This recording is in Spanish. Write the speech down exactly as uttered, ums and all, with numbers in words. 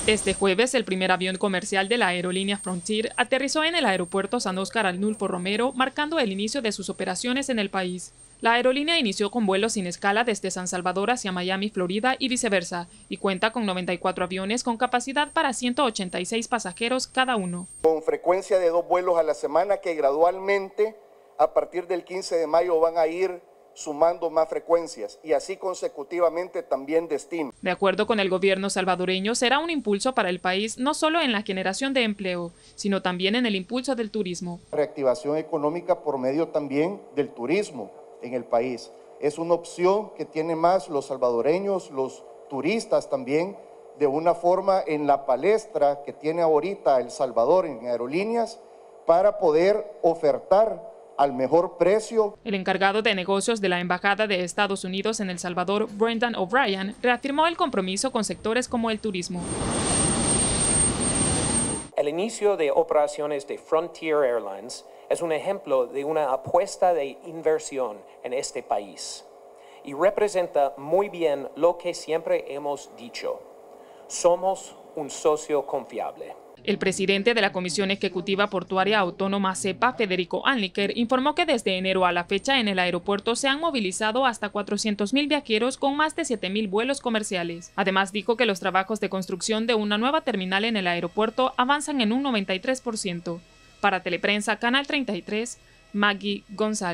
Este jueves, el primer avión comercial de la aerolínea Frontier aterrizó en el aeropuerto San Óscar Arnulfo Romero, marcando el inicio de sus operaciones en el país. La aerolínea inició con vuelos sin escala desde San Salvador hacia Miami, Florida y viceversa, y cuenta con noventa y cuatro aviones con capacidad para ciento ochenta y seis pasajeros cada uno. Con frecuencia de dos vuelos a la semana que gradualmente, a partir del quince de mayo, van a ir sumando más frecuencias y así consecutivamente también destino. De acuerdo con el gobierno salvadoreño, será un impulso para el país no solo en la generación de empleo, sino también en el impulso del turismo. Reactivación económica por medio también del turismo en el país. Es una opción que tienen más los salvadoreños, los turistas también, de una forma en la palestra que tiene ahorita El Salvador en aerolíneas para poder ofertar al mejor precio. El encargado de negocios de la Embajada de Estados Unidos en El Salvador, Brendan O'Brien, reafirmó el compromiso con sectores como el turismo. El inicio de operaciones de Frontier Airlines es un ejemplo de una apuesta de inversión en este país y representa muy bien lo que siempre hemos dicho: somos un socio confiable. El presidente de la Comisión Ejecutiva Portuaria Autónoma CEPA, Federico Anliker, informó que desde enero a la fecha en el aeropuerto se han movilizado hasta cuatrocientos mil viajeros con más de siete mil vuelos comerciales. Además, dijo que los trabajos de construcción de una nueva terminal en el aeropuerto avanzan en un noventa y tres por ciento. Para Teleprensa, Canal treinta y tres, Maggie González.